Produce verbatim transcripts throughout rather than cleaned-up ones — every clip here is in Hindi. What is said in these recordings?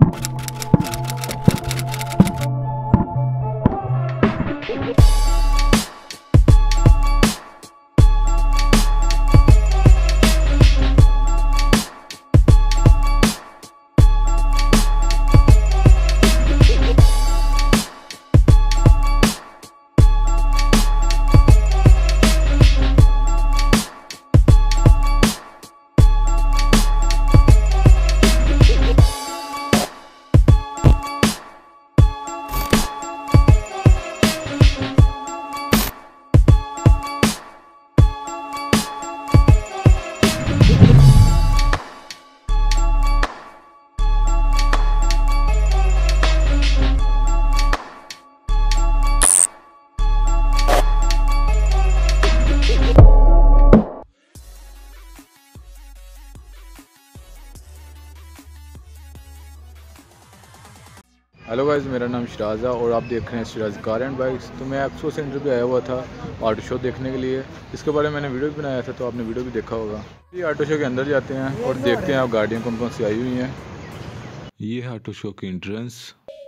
हेलो गाइस, मेरा नाम शिराज है और आप देख रहे हैं शिराज कार एंड बाइक्स। तो मैं एक्सपो सेंटर पे आया हुआ था ऑटो शो देखने के लिए। इसके बारे में मैंने वीडियो भी बनाया था, तो आपने वीडियो भी देखा होगा। ये ऑटो शो के अंदर जाते हैं और देखते हैं आप गाड़ियाँ कौन कौन सी आई हुई हैं। ये है ऑटो शो की एंट्रेंस।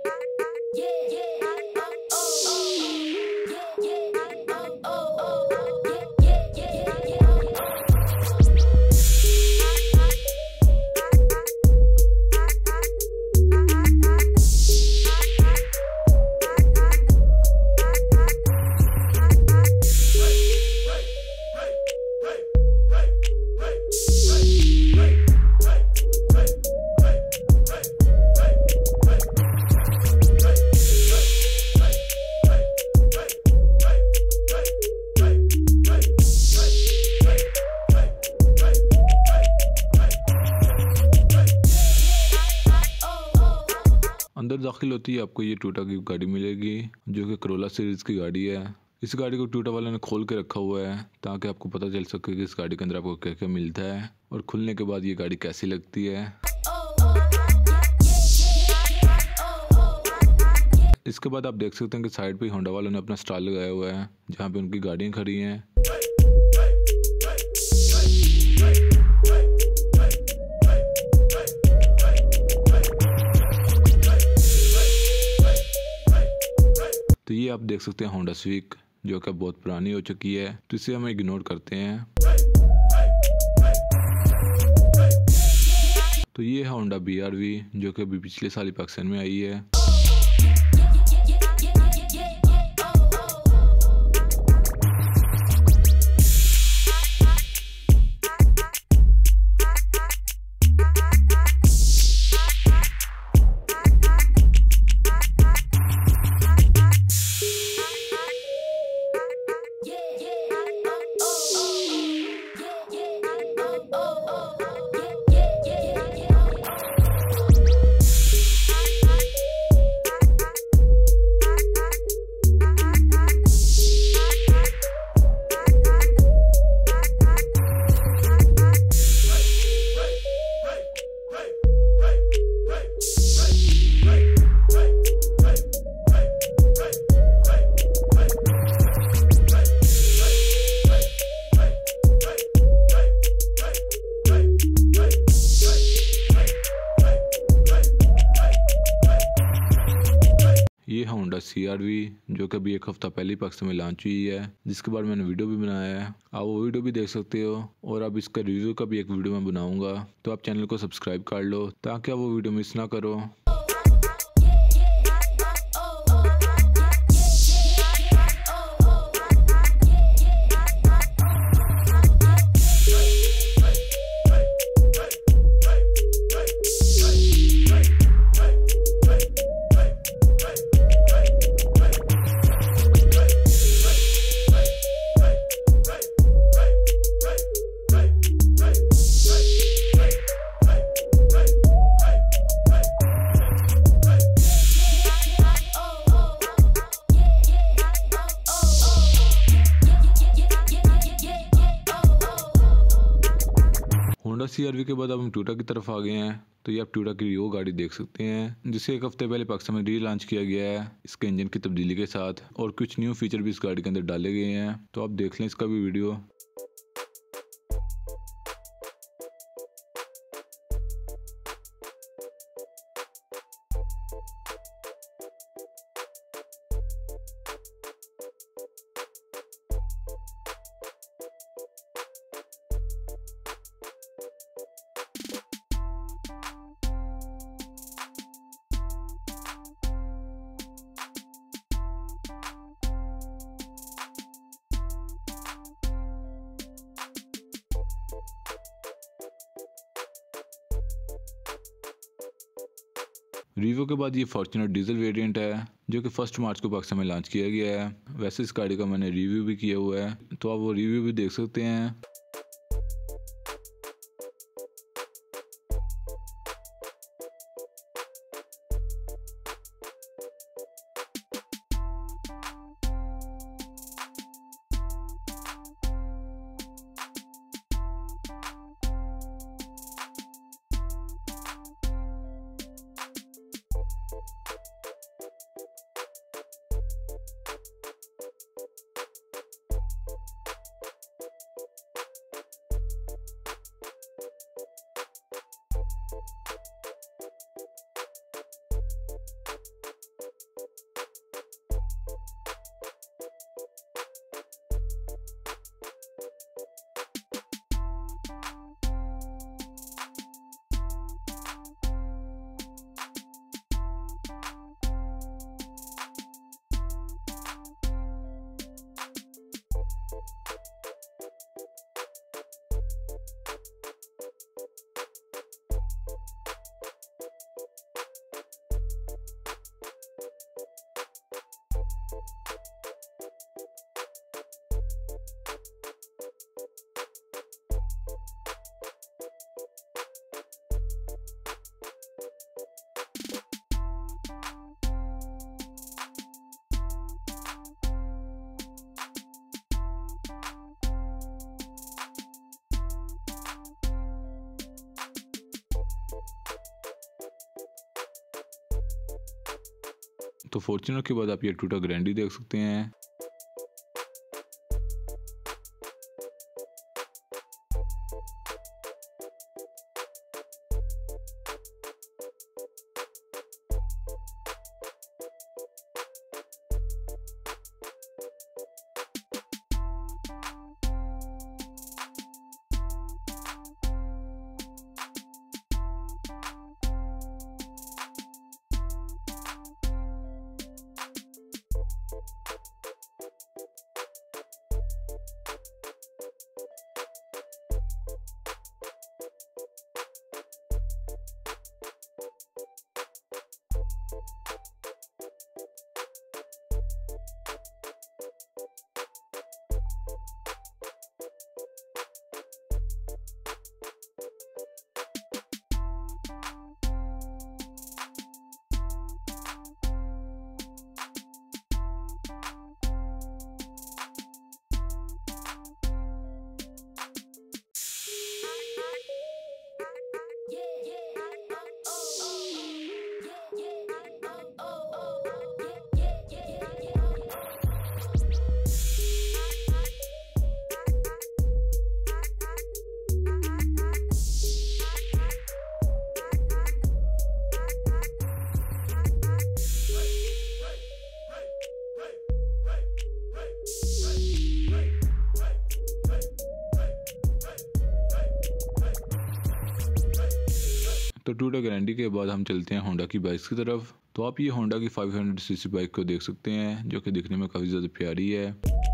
अंदर दाखिल होती है आपको ये टोयोटा की गाड़ी मिलेगी, जो कि करोला सीरीज की गाड़ी है। इस गाड़ी को टोयोटा वाले ने खोल के रखा हुआ है ताकि आपको पता चल सके कि इस गाड़ी के अंदर आपको क्या क्या मिलता है और खुलने के बाद ये गाड़ी कैसी लगती है। इसके बाद आप देख सकते हैं कि साइड पे होंडा वालों ने अपना स्टॉल लगाया हुआ है, जहाँ पे उनकी गाड़ियाँ खड़ी हैं। तो ये आप देख सकते हैं होंडा स्विक, जो कि बहुत पुरानी हो चुकी है, तो इसे हम इग्नोर करते हैं। तो ये है होंडा बी आर वी, जो कि अभी पिछले साल ही पाकिस्तान में आई है। ये है होंडा सी आर वी, जो कि अभी एक हफ्ता पहले ही पाकिस्तान में लॉन्च हुई है, जिसके बारे में मैंने वीडियो भी बनाया है। आप वो वीडियो भी देख सकते हो और अब इसका रिव्यू का भी एक वीडियो मैं बनाऊंगा, तो आप चैनल को सब्सक्राइब कर लो ताकि आप वो वीडियो मिस ना करो। होंडा सी आर वी के बाद अब हम टोयोटा की तरफ आ गए हैं। तो ये आप टोयोटा की रियो गाड़ी देख सकते हैं, जिसे एक हफ्ते पहले पाकिस्तान में री लॉन्च किया गया है, इसके इंजन की तब्दीली के साथ, और कुछ न्यू फीचर भी इस गाड़ी के अंदर डाले गए हैं। तो आप देख लें इसका भी वीडियो। रिवो के बाद ये फॉर्च्यूनर डीजल वेरिएंट है जो कि फर्स्ट मार्च को पाकिस्तान में लॉन्च किया गया है। वैसे इस गाड़ी का मैंने रिव्यू भी किया हुआ है, तो आप वो रिव्यू भी देख सकते हैं। तो फॉर्च्यूनर के बाद आप ये टोयोटा ग्रैंडी देख सकते हैं। तो टोयोटा ग्रैंडी के बाद हम चलते हैं होंडा की बाइक्स की तरफ। तो आप ये होंडा की five hundred C C bike को देख सकते हैं जो कि दिखने में काफ़ी ज़्यादा प्यारी है।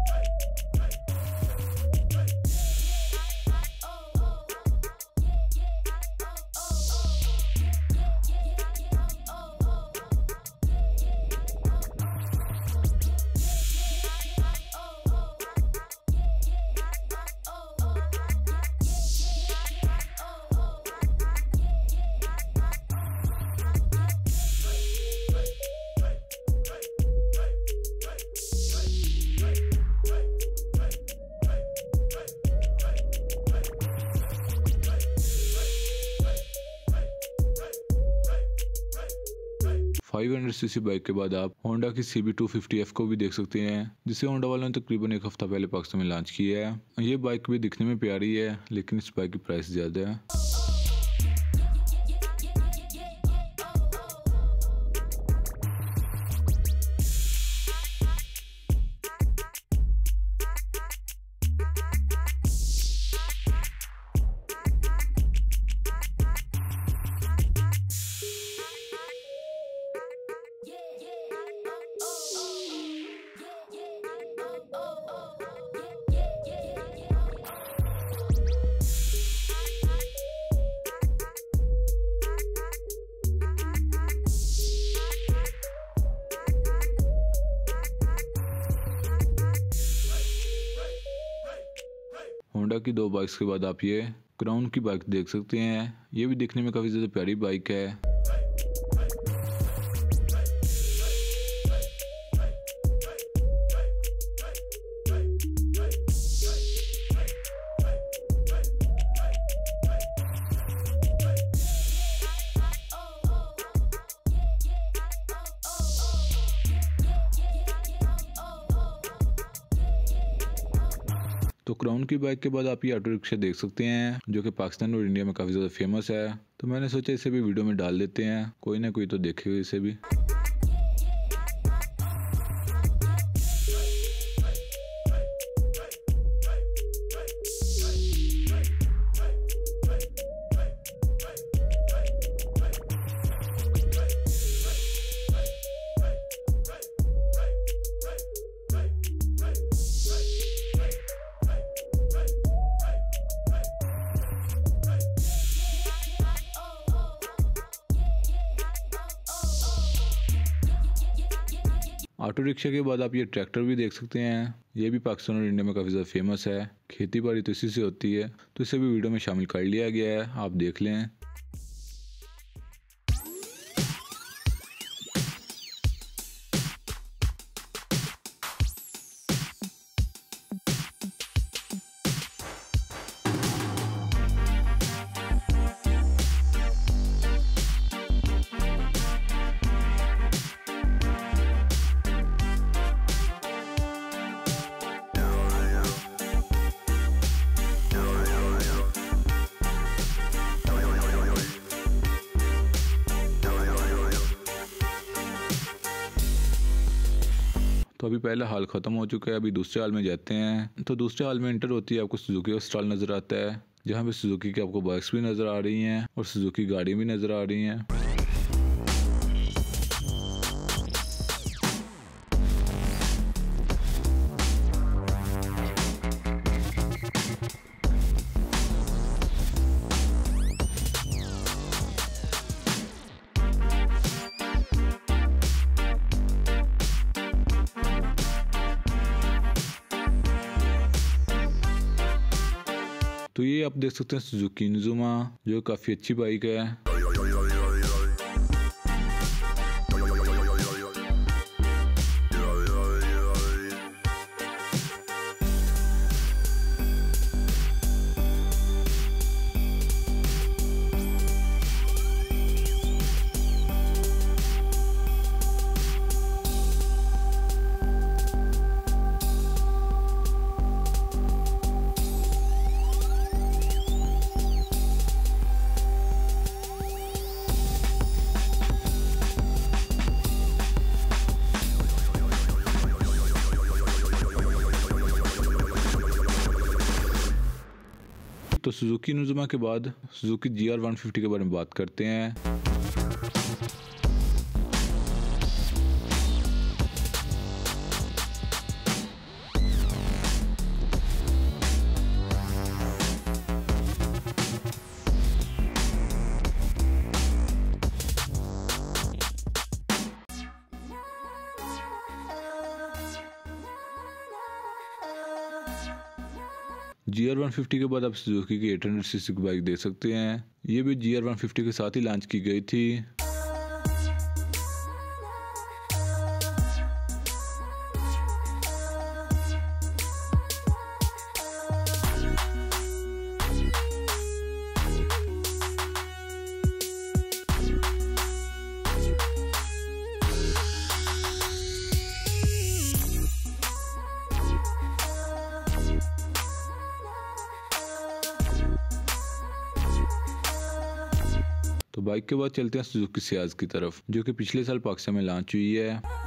Five hundred C C bike के बाद आप होंडा की C B two fifty F को भी देख सकते हैं जिसे होंडा वालों ने तकरीबन एक हफ्ता पहले पाकिस्तान में लॉन्च किया है। ये बाइक भी दिखने में प्यारी है लेकिन इस बाइक की प्राइस ज़्यादा है। होंडा की दो बाइक्स के बाद आप ये क्राउन की बाइक देख सकते हैं। ये भी देखने में काफ़ी ज़्यादा प्यारी बाइक है। तो क्राउन की बाइक के बाद आप ये ऑटो रिक्शा देख सकते हैं जो कि पाकिस्तान और इंडिया में काफ़ी ज़्यादा फेमस है। तो मैंने सोचा इसे भी वीडियो में डाल देते हैं, कोई ना कोई तो देखेगा इसे भी। ऑटो रिक्शा के बाद आप ये ट्रैक्टर भी देख सकते हैं। ये भी पाकिस्तान और इंडिया में काफ़ी ज़्यादा फेमस है। खेती बाड़ी तो इसी से होती है, तो इसे भी वीडियो में शामिल कर लिया गया है, आप देख लें। तो अभी पहला हाल ख़त्म हो चुका है, अभी दूसरे हाल में जाते हैं। तो दूसरे हाल में एंटर होती है, आपको सुजुकी का स्टॉल नज़र आता है, जहाँ पे सुजुकी की आपको बाइक्स भी नज़र आ रही हैं और सुजुकी गाड़ी भी नज़र आ रही हैं। तो ये आप देख सकते हैं सुजुकी इनजुमा, जो काफ़ी अच्छी बाइक है। तो सुजुकी इनजुमा के बाद Suzuki G R one fifty के बारे में बात करते हैं। जी आर वन फिफ्टी के बाद आप सुजुकी की एट हंड्रेड सी सी की बाइक देख सकते हैं। ये भी जी आर वन फिफ्टी के साथ ही लॉन्च की गई थी। तो बाइक के बाद चलते हैं सुजुकी सियाज की तरफ, जो कि पिछले साल पाकिस्तान में लॉन्च हुई है।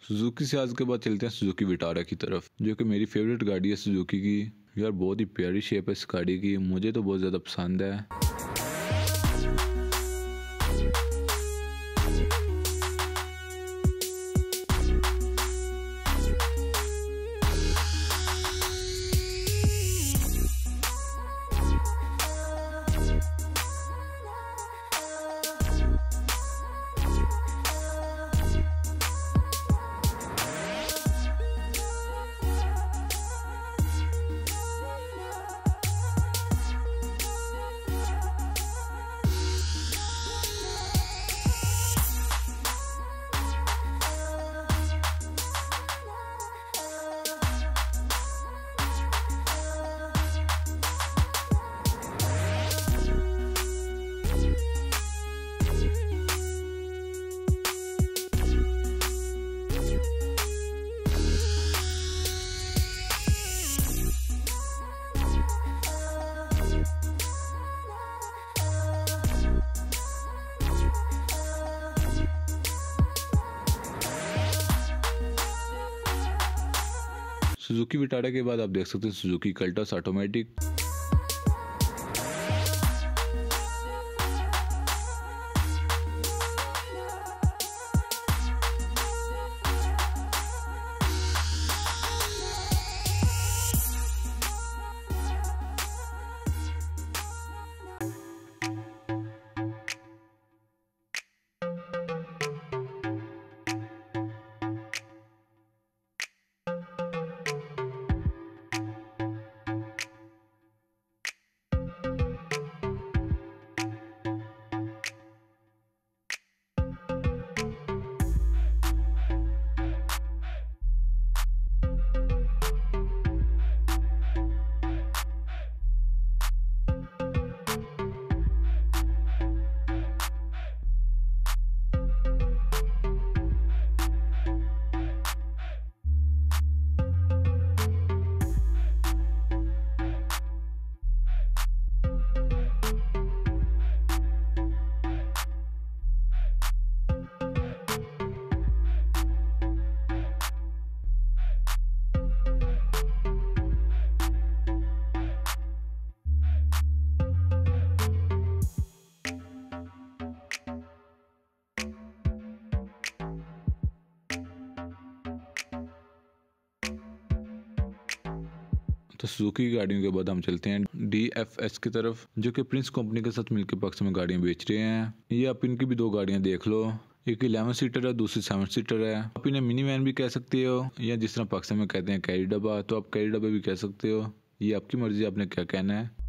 सुजुकी सियाज के बाद चलते हैं सुजुकी विटारा की तरफ, जो कि मेरी फेवरेट गाड़ी है सुजुकी की। यार बहुत ही प्यारी शेप है इस गाड़ी की, मुझे तो बहुत ज़्यादा पसंद है। सुजुकी विटारा के बाद आप देख सकते हैं सुजुकी कल्टस ऑटोमेटिक। तो सुजुकी की गाड़ियों के बाद हम चलते हैं डी एफ एस की तरफ, जो कि प्रिंस कंपनी के साथ मिलकर पक्ष में गाड़ियां बेच रहे हैं। ये आप इनकी भी दो गाड़ियां देख लो, एक इलेवन सीटर है, दूसरी सेवन सीटर है। आप इन्हें मिनी वैन भी कह सकते हो, या जिस तरह पाकिस्तान में कहते हैं कैरी डब्बा, तो आप कैरी डब्बा भी कह सकते हो। ये आपकी मर्जी, आपने क्या कहना है।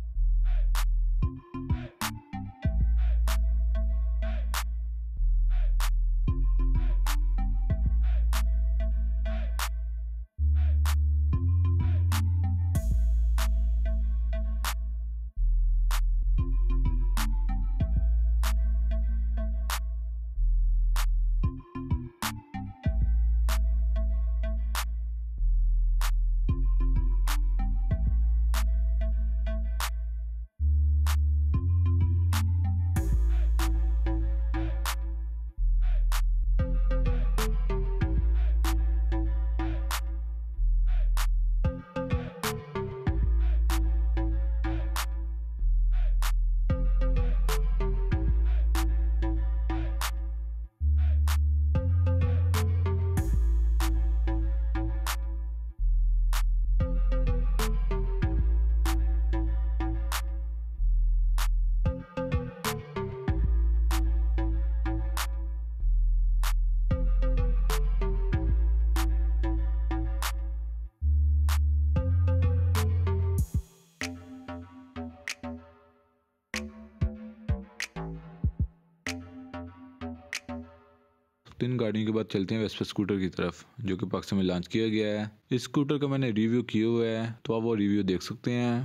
तीन गाड़ियों के बाद चलते हैं वेस्पा स्कूटर की तरफ, जो कि पाकिस्तान में लॉन्च किया गया है। इस स्कूटर का मैंने रिव्यू किया हुआ है, तो आप वो रिव्यू देख सकते हैं।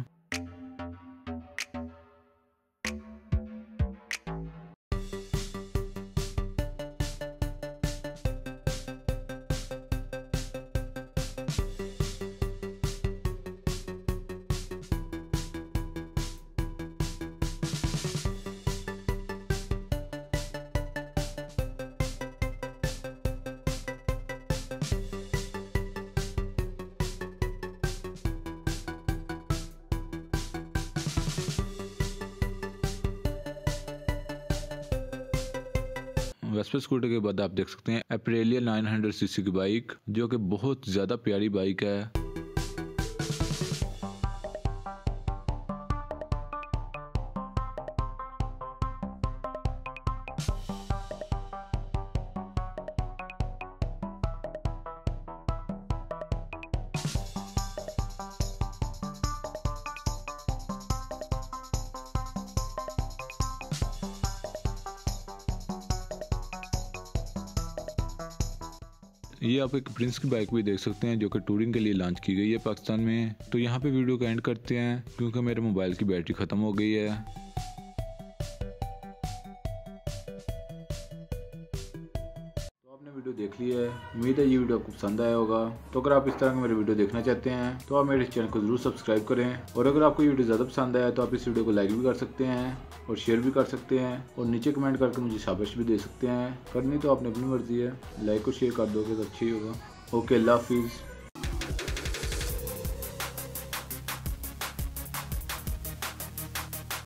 वेस्पा स्कूटर के बाद आप देख सकते हैं Aprilia nine hundred CC bike बाइक, जो कि बहुत ज़्यादा प्यारी बाइक है। ये आप एक प्रिंस की बाइक भी देख सकते हैं, जो कि टूरिंग के लिए लॉन्च की गई है पाकिस्तान में। तो यहाँ पे वीडियो का एंड करते हैं क्योंकि मेरे मोबाइल की बैटरी ख़त्म हो गई है। वीडियो देख ली है, उम्मीद है ये वीडियो आपको पसंद आया होगा। तो अगर आप इस तरह के मेरे वीडियो देखना चाहते हैं तो आप मेरे चैनल को जरूर सब्सक्राइब करें, और अगर आपको ये वीडियो ज़्यादा पसंद आया तो आप इस वीडियो को लाइक भी कर सकते हैं और शेयर भी कर सकते हैं, और नीचे कमेंट करके मुझे शाबाश भी दे सकते हैं। करनी तो आपने अपनी मर्जी है, लाइक और शेयर कर दोगे तो अच्छा ही होगा। ओके, अल्लाह हाफिज़।